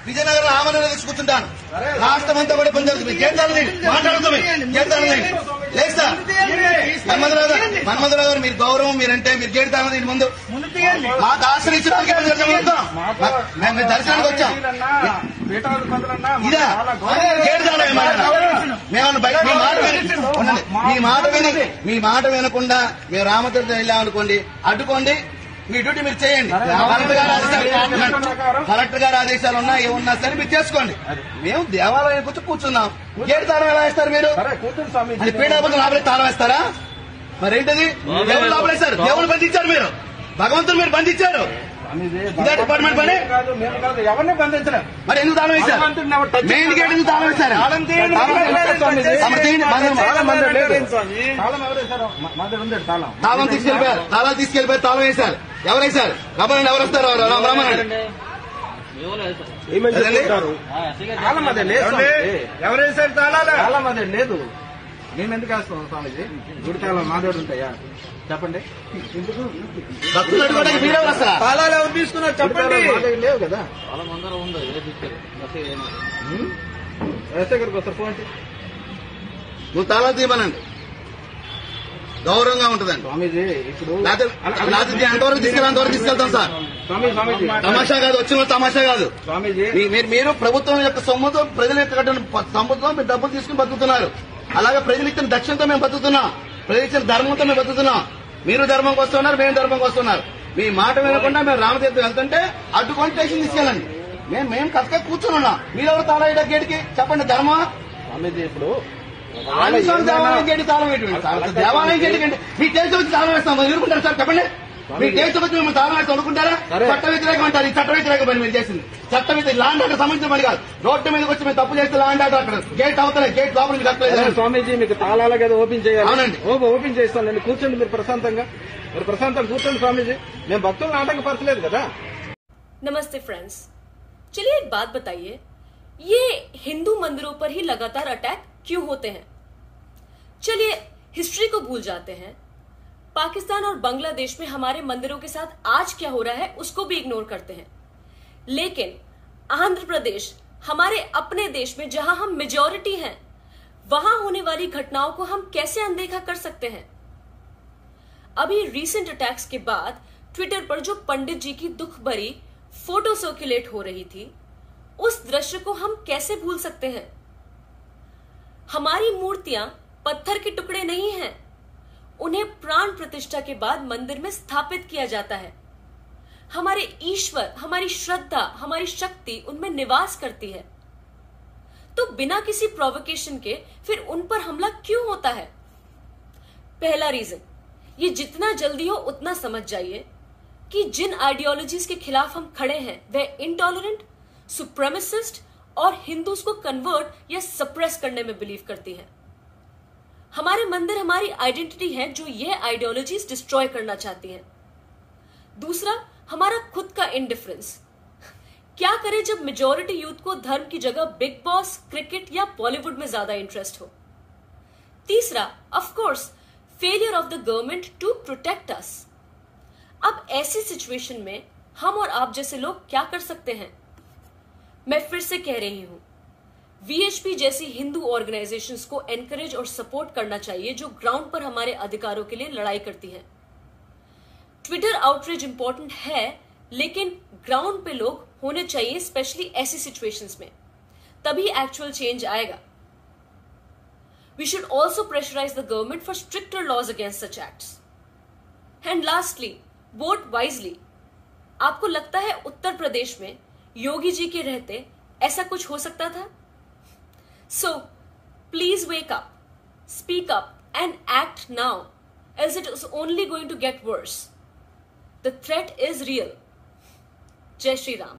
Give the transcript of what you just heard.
విజయనగరం ఆమరణ తెచ్చి కూర్చుంటాను. రాష్ట్రం అంతా కూడా పని జరుగుతుంది. కేంద్రాలు మాట్లాడుతుంది. కేంద్రాలు లేదు సార్. మన్మధరావు గారు మీరు గౌరవం మీరంటే మీరు గేడుతాను దీని ముందు మాకు ఆశ్రయించడానికి మేము దర్శనానికి వచ్చాం. ఇదా గేడుతాను మీ మాట వినకుండా మేము రామతీర్థం వెళ్ళామనుకోండి, అడ్డుకోండి, మీ డ్యూటీ మీరు చేయండి. కలెక్టర్ గారు ఆదేశాలు ఉన్నా ఏమున్నా సరే మీరు చేసుకోండి. మేము దేవాలయానికి వచ్చి కూర్చున్నాం. గేటు తాళం ఎలా వేస్తారు మీరు? పీఠాపతులు లోపలే తాళం వేస్తారా? మరేంటిది? దేవుడు లోపలేస్తారు. దేవుడు బంధించారు మీరు, భగవంతుడు మీరు బంధించారు. ఇదే డిపార్ట్మెంట్ పని. ఎవరిని బంధించడం మరి ఎందుకు తాళం వేశారు? మెయిన్ గేట్ ఎందుకు తాళం వేశారు? తాళం తీసుకెళ్లిపోయారు. తాళం వేశారు. ఎవరు వేశారు? రమ్మనండి. ఎవరు వస్తారు? రమ్మనండి. ఎవరు వేశారు తాళాలు? తాళం అదే లేదు. మేము ఎందుకు వేస్తాం స్వామిజీ? గుడి తాళం మా దగ్గర ఉంటాయా చెప్పండి. తాళాలు ఎవరు తీసుకున్నారు చెప్పండి. లేవు కదా. రాజశేఖర్కి వస్తారు ఫోన్. నువ్వు తాళాలు తీయమనండి. గౌరవంగా ఉంటుందండి స్వామీజీ. ఇప్పుడు ఎంతవరకు తీసుకెళ్ళి తీసుకెళ్తాం సార్. తమాషా కాదు, వచ్చిన తమాషా కాదు స్వామీజీ. మీరు ప్రభుత్వం యొక్క సొమ్ముతో ప్రజల యొక్క సొమ్ముతో మీరు డబ్బులు తీసుకుని బతుకుతున్నారు. అలాగే ప్రజలు ఇచ్చిన దక్షిణతో మేము బతుకుతున్నాం. ప్రజలు ఇచ్చిన ధర్మంతో మేము బతుకుతున్నాం. మీరు ధర్మంకి వస్తున్నారు, మేము ధర్మంకి వస్తున్నారు. మీ మాట వినకుండా మేము రామతీర్థం వెళ్తుంటే అడ్డుకొని స్టేషన్ తీసుకెళ్ళండి. మేము కథగా కూర్చొని ఉన్నాం. మీరెవరు తాళం వేయడం గేటుకి చెప్పండి. ధర్మం ఇప్పుడు దేవాలయం గేటు తాళం వేయటం. దేవాలయం గేటుకండి మీ టేస్ట్ వచ్చి తాళం వేస్తాం. ఎదుర్కొంటారు సార్ చెప్పండి. మీ టేస్ట్ వచ్చి మేము తాళం వేస్తాం అనుకుంటారా? చట్ట వ్యతిరేకం అంటారు. ఈ చట్ట వ్యతిరేక పని మేము చేసింది. చట్ట వ్యతిరేక ల్యాండ్ ఆర్డర్ సంబంధించిన పని కాదు. రోడ్డు మీదకి వచ్చి మేము తప్పు చేస్తే ల్యాండ్ ఆర్డర్ అక్కడ గేట్ అవతలే. గేట్ లోపల మీకు అక్కలేదు. స్వామీజీ మీకు తాళాల కదా ఓపెన్ చేయాలి. అవునండి, ఓపెన్ చేస్తానండి. కూర్చోండి మీరు ప్రశాంతంగా. మీరు ప్రశాంతంగా కూర్చోండి స్వామీజీ. మేము భక్తులను ఆటంకపరచలేదు కదా. नमस्ते फ्रेंड्स, चलिए एक बात बताइए, ये हिंदू मंदिरों पर ही लगातार अटैक क्यों होते हैं? चलिए हिस्ट्री को भूल जाते हैं. पाकिस्तान और बांग्लादेश में हमारे मंदिरों के साथ आज क्या हो रहा है उसको भी इग्नोर करते हैं. लेकिन आंध्र प्रदेश हमारे अपने देश में जहां हम मेजॉरिटी हैं, वहां होने वाली घटनाओं को हम कैसे अनदेखा कर सकते हैं? अभी रीसेंट अटैक्स के बाद ट्विटर पर जो पंडित जी की दुख भरी फोटो सर्कुलेट हो रही थी, उस दृश्य को हम कैसे भूल सकते हैं? हमारी मूर्तियां पत्थर के टुकड़े नहीं हैं. उन्हें प्राण प्रतिष्ठा के बाद मंदिर में स्थापित किया जाता है. हमारे ईश्वर, हमारी श्रद्धा, हमारी शक्ति उनमें निवास करती है. तो बिना किसी प्रोवोकेशन के फिर उन पर हमला क्यों होता है? पहला रीजन, ये जितना जल्दी हो उतना समझ जाइए कि जिन आइडियोलॉजीज के खिलाफ हम खड़े हैं वह इंटॉलरेंट, सुप्रेमिसिस्ट और हिंदूज को कन्वर्ट या सप्रेस करने में बिलीव करती है. हमारे मंदिर हमारी आइडेंटिटी है जो यह आइडियोलॉजीज डिस्ट्रॉय करना चाहती हैं. दूसरा, हमारा खुद का इंडिफरेंस. क्या करें जब मेजॉरिटी यूथ को धर्म की जगह बिग बॉस, क्रिकेट या बॉलीवुड में ज्यादा इंटरेस्ट हो. तीसरा, of course, failure of the government to protect us. अब ऐसी सिचुएशन में हम और आप जैसे लोग क्या कर सकते हैं? मैं फिर से कह रही हूं, वीएचपी जैसी हिंदू ऑर्गेनाइजेशंस को एनकरेज और सपोर्ट करना चाहिए जो ग्राउंड पर हमारे अधिकारों के लिए लड़ाई करती हैं. ट्विटर आउटरीच इंपॉर्टेंट है, लेकिन ग्राउंड पे लोग होने चाहिए, स्पेशली ऐसी सिचुएशंस में. तभी एक्चुअल चेंज आएगा. We should also pressurise the government for stricter laws against such acts. And lastly, vote wisely. आपको लगता है उत्तर प्रदेश में योगी जी के रहते ऐसा कुछ हो सकता था? So, please wake up, speak up and act now, else it is only going to get worse. The threat is real. Jai Shri Ram.